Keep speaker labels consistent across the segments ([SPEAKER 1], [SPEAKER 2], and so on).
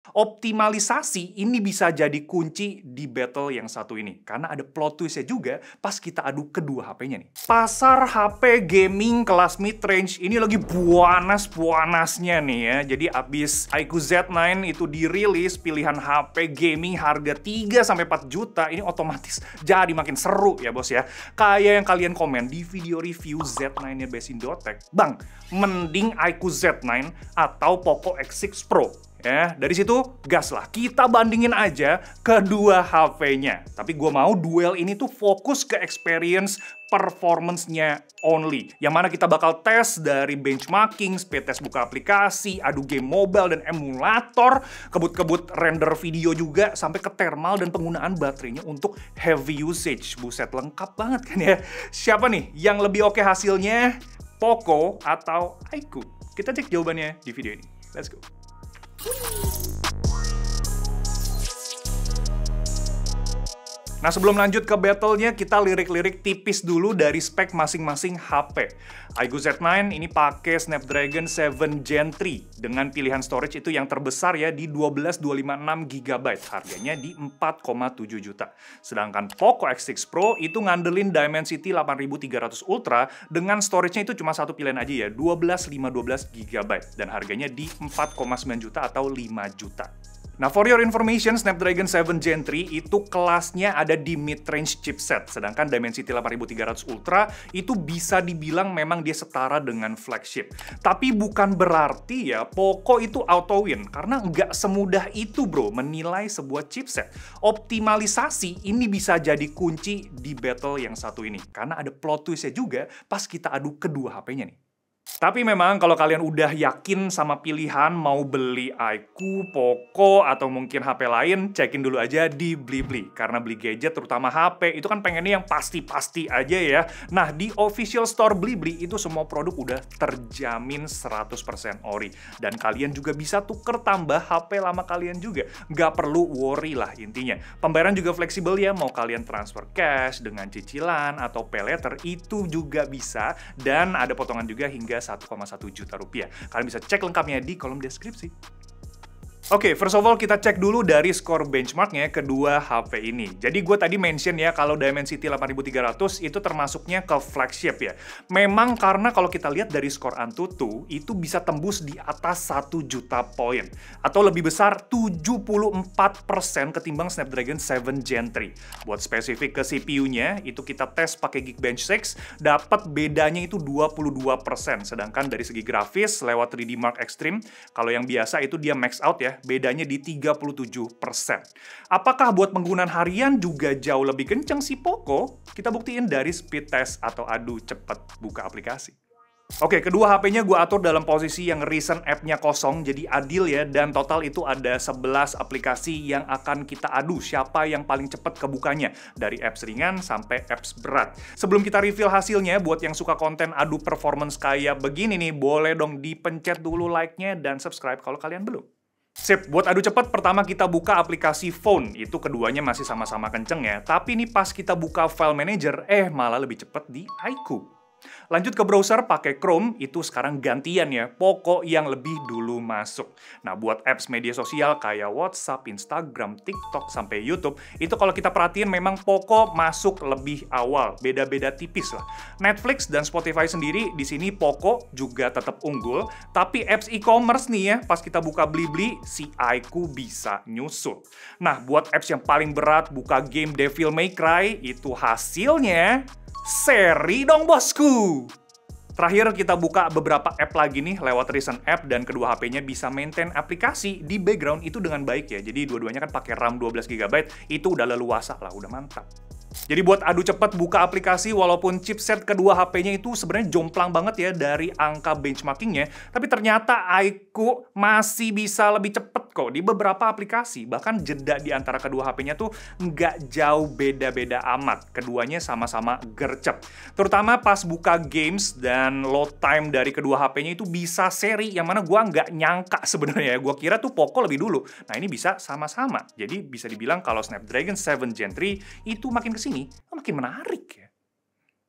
[SPEAKER 1] Optimalisasi ini bisa jadi kunci di battle yang satu ini. Karena ada plot twist-nya juga pas kita adu kedua HP-nya nih. Pasar HP gaming kelas mid-range ini lagi buanas-buanasnya nih ya. Jadi abis iQOO Z9 itu dirilis pilihan HP gaming harga 3-4 juta, ini otomatis jadi makin seru ya bos ya. Kayak yang kalian komen di video review Z9-nya Besindotech. Bang, mending iQOO Z9 atau Poco X6 Pro? Ya, dari situ gas lah, kita bandingin aja kedua HP-nya. Tapi gue mau duel ini tuh fokus ke experience performance-nya only. Yang mana kita bakal tes dari benchmarking, speed test buka aplikasi, adu game mobile dan emulator, kebut-kebut render video juga, sampai ke thermal dan penggunaan baterainya untuk heavy usage. Buset, lengkap banget kan ya. Siapa nih yang lebih oke hasilnya? Poco atau iQOO? Kita cek jawabannya di video ini. Let's go. Nah, sebelum lanjut ke battle-nya, kita lirik-lirik tipis dulu dari spek masing-masing HP. iQOO Z9 ini pakai Snapdragon 7 Gen 3 dengan pilihan storage itu yang terbesar ya di 12256 GB, harganya di 4,7 juta. Sedangkan Poco X6 Pro itu ngandelin Dimensity 8300 Ultra dengan storage-nya itu cuma satu pilihan aja ya, 12512 GB dan harganya di 4,9 juta atau 5 juta. Nah, for your information, Snapdragon 7 Gen 3 itu kelasnya ada di mid-range chipset, sedangkan Dimensity 8300 Ultra itu bisa dibilang memang dia setara dengan flagship. Tapi bukan berarti ya Poco itu auto win, karena nggak semudah itu bro menilai sebuah chipset. Optimalisasi ini bisa jadi kunci di battle yang satu ini, karena ada plot twist-nya juga pas kita adu kedua HP-nya nih. Tapi memang kalau kalian udah yakin sama pilihan mau beli iQOO, Poco, atau mungkin HP lain, cekin dulu aja di Blibli. Karena beli gadget, terutama HP, itu kan pengennya yang pasti-pasti aja ya. Nah, di official store Blibli itu semua produk udah terjamin 100% ori. Dan kalian juga bisa tuker tambah HP lama kalian juga. Nggak perlu worry lah intinya. Pembayaran juga fleksibel ya, mau kalian transfer cash dengan cicilan atau pay later, itu juga bisa. Dan ada potongan juga hingga 1,1 juta rupiah. Kalian bisa cek lengkapnya di kolom deskripsi. Oke, first of all kita cek dulu dari skor benchmarknya kedua HP ini. Jadi gue tadi mention ya kalau Dimensity 8300 itu termasuknya ke flagship ya. Memang karena kalau kita lihat dari skor Antutu itu bisa tembus di atas 1 juta poin. Atau lebih besar 74% ketimbang Snapdragon 7 Gen 3. Buat spesifik ke CPU-nya itu kita tes pakai Geekbench 6, dapat bedanya itu 22%. Sedangkan dari segi grafis lewat 3D Mark Extreme, kalau yang biasa itu dia max out ya, bedanya di 37%. Apakah buat penggunaan harian juga jauh lebih kenceng si Poco? Kita buktiin dari speed test atau adu cepat buka aplikasi. Oke, kedua HP-nya gue atur dalam posisi yang recent app-nya kosong, jadi adil ya, dan total itu ada 11 aplikasi yang akan kita adu siapa yang paling cepat kebukanya, dari apps ringan sampai apps berat. Sebelum kita reveal hasilnya, buat yang suka konten adu performance kayak begini nih, boleh dong dipencet dulu like-nya dan subscribe kalau kalian belum. Sip, buat adu cepat pertama kita buka aplikasi phone, itu keduanya masih sama-sama kenceng ya, tapi nih pas kita buka file manager, malah lebih cepat di iQOO. Lanjut ke browser pakai Chrome, itu sekarang gantian ya, Poco yang lebih dulu masuk. Nah, buat apps media sosial kayak WhatsApp, Instagram, TikTok, sampai YouTube, itu kalau kita perhatiin memang Poco masuk lebih awal, beda-beda tipis lah. Netflix dan Spotify sendiri, di sini Poco juga tetap unggul, tapi apps e-commerce nih ya, pas kita buka Blibli, si iQOO bisa nyusul. Nah, buat apps yang paling berat, buka game Devil May Cry, itu hasilnya seri dong bosku. Terakhir kita buka beberapa app lagi nih lewat recent app dan kedua HP-nya bisa maintain aplikasi di background itu dengan baik ya. Jadi dua-duanya kan pakai RAM 12 GB, itu udah leluasa lah, udah mantap. Jadi buat adu cepat buka aplikasi walaupun chipset kedua HP-nya itu sebenarnya jomplang banget ya dari angka benchmarkingnya, tapi ternyata iQOO masih bisa lebih cepat kok di beberapa aplikasi. Bahkan jeda di antara kedua HP-nya tuh nggak jauh beda-beda amat. Keduanya sama-sama gercep. Terutama pas buka games dan load time dari kedua HP-nya itu bisa seri yang mana gua nggak nyangka sebenarnya. Gua kira tuh Poco lebih dulu. Nah ini bisa sama-sama. Jadi bisa dibilang kalau Snapdragon 7 Gen 3 itu makin kesini makin menarik ya.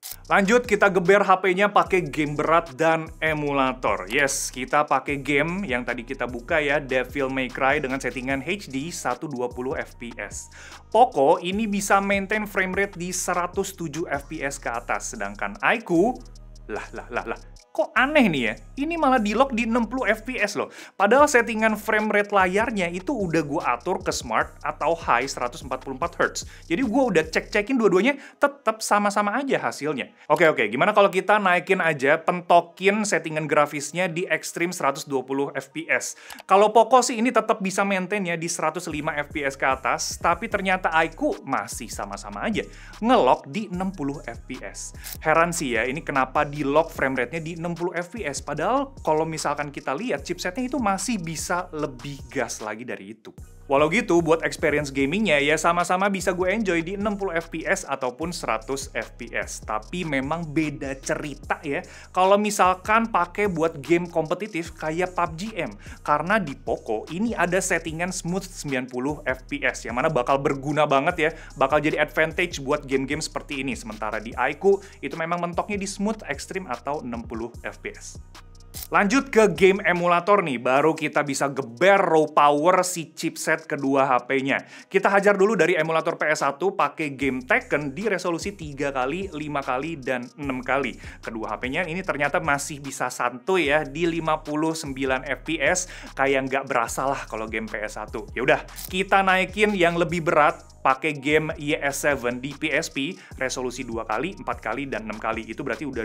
[SPEAKER 1] Lanjut, kita geber HP-nya pakai game berat dan emulator. Yes, kita pakai game yang tadi kita buka ya, Devil May Cry dengan settingan HD 120 fps. Poco ini bisa maintain frame rate di 107 fps ke atas, sedangkan iQOO kok aneh nih ya? Ini malah di-lock di 60 fps loh. Padahal settingan frame rate layarnya itu udah gue atur ke smart atau high 144 Hz. Jadi gue udah cek-cekin dua-duanya, tetap sama-sama aja hasilnya. Oke, gimana kalau kita naikin aja, pentokin settingan grafisnya di extreme 120 fps. Kalau Poco sih ini tetap bisa maintain ya di 105 fps ke atas, tapi ternyata iQOO masih sama-sama aja nge-lock di 60 fps. Heran sih ya, ini kenapa di-lock frame rate-nya di 60 fps, padahal kalau misalkan kita lihat chipsetnya itu masih bisa lebih gas lagi dari itu. Walau gitu, buat experience gamingnya ya sama-sama bisa gue enjoy di 60 fps ataupun 100 fps. Tapi memang beda cerita ya kalau misalkan pakai buat game kompetitif kayak PUBG M. Karena di Poco ini ada settingan smooth 90 fps yang mana bakal berguna banget ya, bakal jadi advantage buat game-game seperti ini. Sementara di iQOO itu memang mentoknya di smooth extreme atau 60 fps. Lanjut ke game emulator nih, baru kita bisa geber raw power si chipset kedua HP-nya. Kita hajar dulu dari emulator PS1 pakai game Tekken di resolusi 3x, 5x, dan 6x. Kedua HP-nya ini ternyata masih bisa santuy ya di 59 fps, kayak nggak berasa lah kalau game PS1. Yaudah, kita naikin yang lebih berat, pakai game YS7 di PSP, resolusi 2x, 4x, dan 6x. Itu berarti udah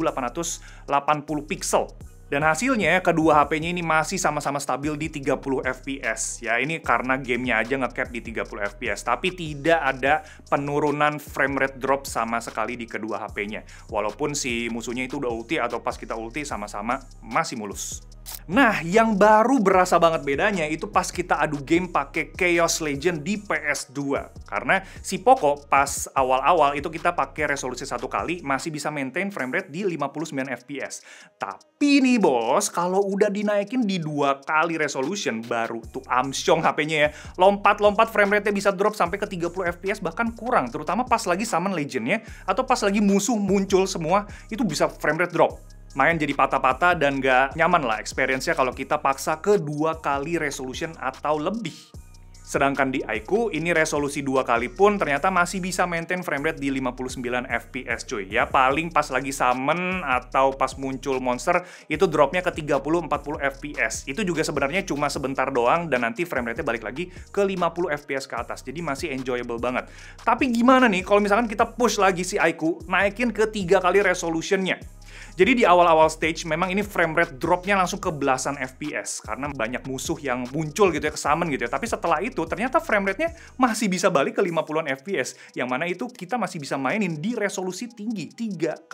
[SPEAKER 1] 2880 pixel. Dan hasilnya, kedua HP-nya ini masih sama-sama stabil di 30 fps. Ya, ini karena gamenya aja nge-cap di 30 fps. Tapi tidak ada penurunan frame rate drop sama sekali di kedua HP-nya. Walaupun si musuhnya itu udah ulti atau pas kita ulti sama-sama masih mulus. Nah, yang baru berasa banget bedanya itu pas kita adu game pakai Chaos Legend di PS2. Karena si Poco pas awal-awal itu kita pakai resolusi 1x masih bisa maintain frame rate di 59 fps. Tapi nih bos, kalau udah dinaikin di 2x resolution baru tuh amsyong HP-nya ya. Lompat-lompat frame rate-nya bisa drop sampai ke 30 fps bahkan kurang, terutama pas lagi summon Legend-nya atau pas lagi musuh muncul semua itu bisa frame rate drop. Main jadi patah-patah dan nggak nyaman lah experience-nya kalau kita paksa ke 2x resolution atau lebih. Sedangkan di iQOO, ini resolusi 2x pun ternyata masih bisa maintain frame rate di 59 fps cuy. Ya paling pas lagi summon atau pas muncul monster, itu dropnya ke 30-40 fps. Itu juga sebenarnya cuma sebentar doang dan nanti frame rate-nya balik lagi ke 50 fps ke atas. Jadi masih enjoyable banget. Tapi gimana nih kalau misalkan kita push lagi si iQOO, naikin ke 3x resolution-nya? Jadi di awal-awal stage memang ini frame rate dropnya langsung ke belasan fps karena banyak musuh yang muncul gitu ya, ke summon gitu ya. Tapi setelah itu ternyata frame rate-nya masih bisa balik ke 50-an fps, yang mana itu kita masih bisa mainin di resolusi tinggi 3x.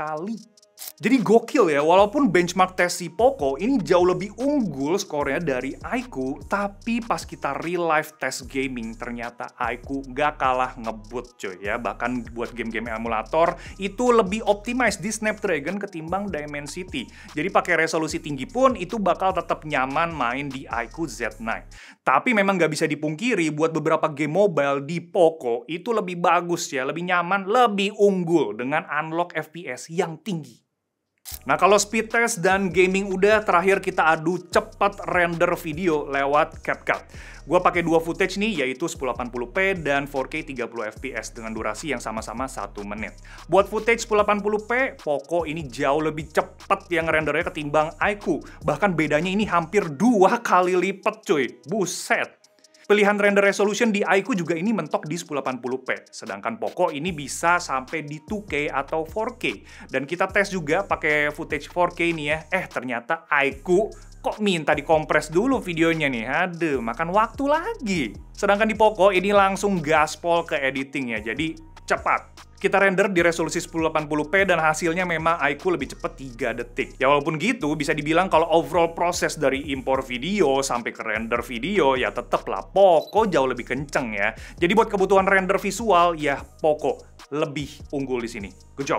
[SPEAKER 1] Jadi gokil ya, walaupun benchmark tes si Poco ini jauh lebih unggul skornya dari iQOO, tapi pas kita real life test gaming ternyata iQOO nggak kalah ngebut cuy ya. Bahkan buat game-game emulator itu lebih optimize di Snapdragon ketimbang Dimensity. Jadi pakai resolusi tinggi pun itu bakal tetap nyaman main di iQOO Z9. Tapi memang nggak bisa dipungkiri buat beberapa game mobile di Poco itu lebih bagus ya, lebih nyaman, lebih unggul dengan unlock FPS yang tinggi. Nah, kalau speed test dan gaming udah, terakhir kita adu cepat render video lewat CapCut. Gua pakai dua footage nih, yaitu 1080p dan 4K 30 fps dengan durasi yang sama-sama 1 menit. Buat footage 1080p, Poco ini jauh lebih cepat yang rendernya ketimbang iQOO. Bahkan bedanya ini hampir 2 kali lipat cuy. Buset! Pilihan render resolution di iQOO juga ini mentok di 1080p, sedangkan Poco ini bisa sampai di 2K atau 4K. Dan kita tes juga pakai footage 4K nih ya, ternyata iQOO kok minta dikompres dulu videonya nih, aduh makan waktu lagi. Sedangkan di Poco ini langsung gaspol ke editing ya, jadi cepat. Kita render di resolusi 1080p dan hasilnya memang iQOO lebih cepat 3 detik. Ya walaupun gitu, bisa dibilang kalau overall proses dari impor video sampai ke render video, ya tetep lah Poco jauh lebih kenceng ya. Jadi buat kebutuhan render visual, ya Poco lebih unggul di sini. Good job!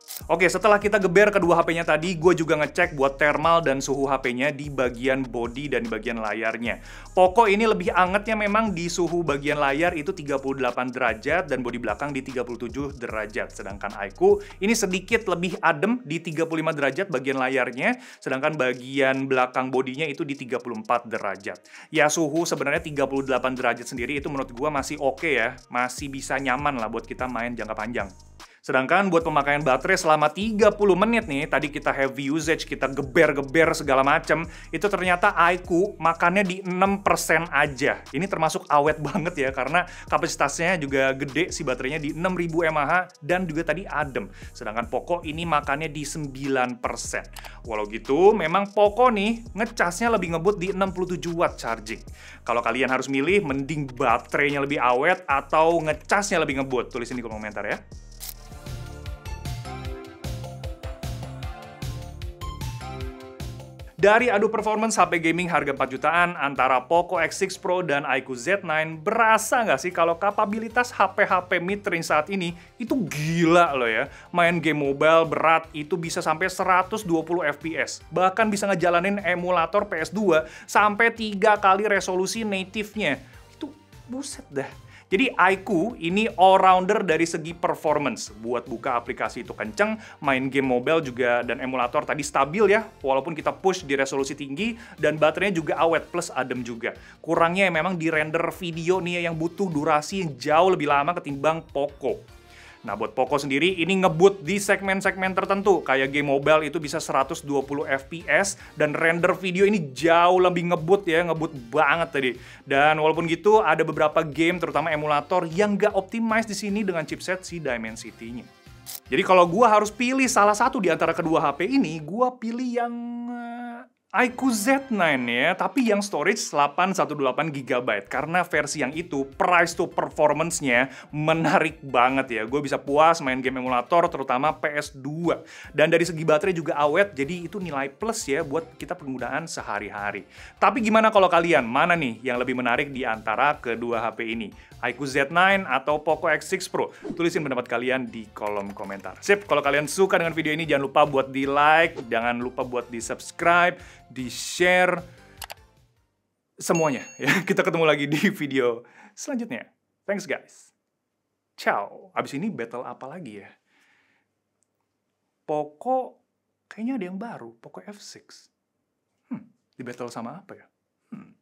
[SPEAKER 1] Oke, setelah kita geber kedua HP-nya tadi, gue juga ngecek buat thermal dan suhu HP-nya di bagian body dan di bagian layarnya. Poco ini lebih angetnya memang di suhu bagian layar itu 38 derajat dan body belakang di 37 derajat. Sedangkan iQOO ini sedikit lebih adem di 35 derajat bagian layarnya, sedangkan bagian belakang bodinya itu di 34 derajat. Ya, suhu sebenarnya 38 derajat sendiri itu menurut gue masih oke ya, masih bisa nyaman lah buat kita main jangka panjang. Sedangkan buat pemakaian baterai selama 30 menit nih, tadi kita heavy usage, kita geber-geber segala macem, itu ternyata iQOO makannya di 6% aja. Ini termasuk awet banget ya, karena kapasitasnya juga gede sih baterainya di 6000 mAh dan juga tadi adem. Sedangkan Poco ini makannya di 9%. Walau gitu, memang Poco nih ngecasnya lebih ngebut di 67 watt charging. Kalau kalian harus milih, mending baterainya lebih awet atau ngecasnya lebih ngebut. Tulisin di kolom komentar ya. Dari adu performance HP gaming harga 4 jutaan antara Poco X6 Pro dan iQOO Z9, berasa nggak sih kalau kapabilitas HP-HP mid-range saat ini itu gila loh ya. Main game mobile berat itu bisa sampai 120 FPS. Bahkan bisa ngejalanin emulator PS2 sampai 3 kali resolusi native-nya. Itu buset dah. Jadi iQOO ini all-rounder dari segi performance. Buat buka aplikasi itu kenceng, main game mobile juga dan emulator tadi stabil ya, walaupun kita push di resolusi tinggi, dan baterainya juga awet plus adem juga. Kurangnya memang di render video nih yang butuh durasi yang jauh lebih lama ketimbang Poco. Nah, buat Poco sendiri, ini ngebut di segmen-segmen tertentu. Kayak game mobile itu bisa 120 FPS, dan render video ini jauh lebih ngebut ya, ngebut banget tadi. Dan walaupun gitu, ada beberapa game, terutama emulator, yang nggak optimize di sini dengan chipset si Dimensity-nya. Jadi kalau gua harus pilih salah satu di antara kedua HP ini, gua pilih yang iQOO Z9 ya, tapi yang storage 818 GB. Karena versi yang itu, price to performance-nya menarik banget ya. Gue bisa puas main game emulator, terutama PS2. Dan dari segi baterai juga awet, jadi itu nilai plus ya buat kita penggunaan sehari-hari. Tapi gimana kalau kalian? Mana nih yang lebih menarik di antara kedua HP ini? iQOO Z9 atau Poco X6 Pro? Tulisin pendapat kalian di kolom komentar. Sip, kalau kalian suka dengan video ini, jangan lupa buat di like, jangan lupa buat di subscribe, di share, semuanya ya. Kita ketemu lagi di video selanjutnya. Thanks guys. Ciao. Abis ini battle apa lagi ya? Poco kayaknya ada yang baru, Poco F6. Di battle sama apa ya?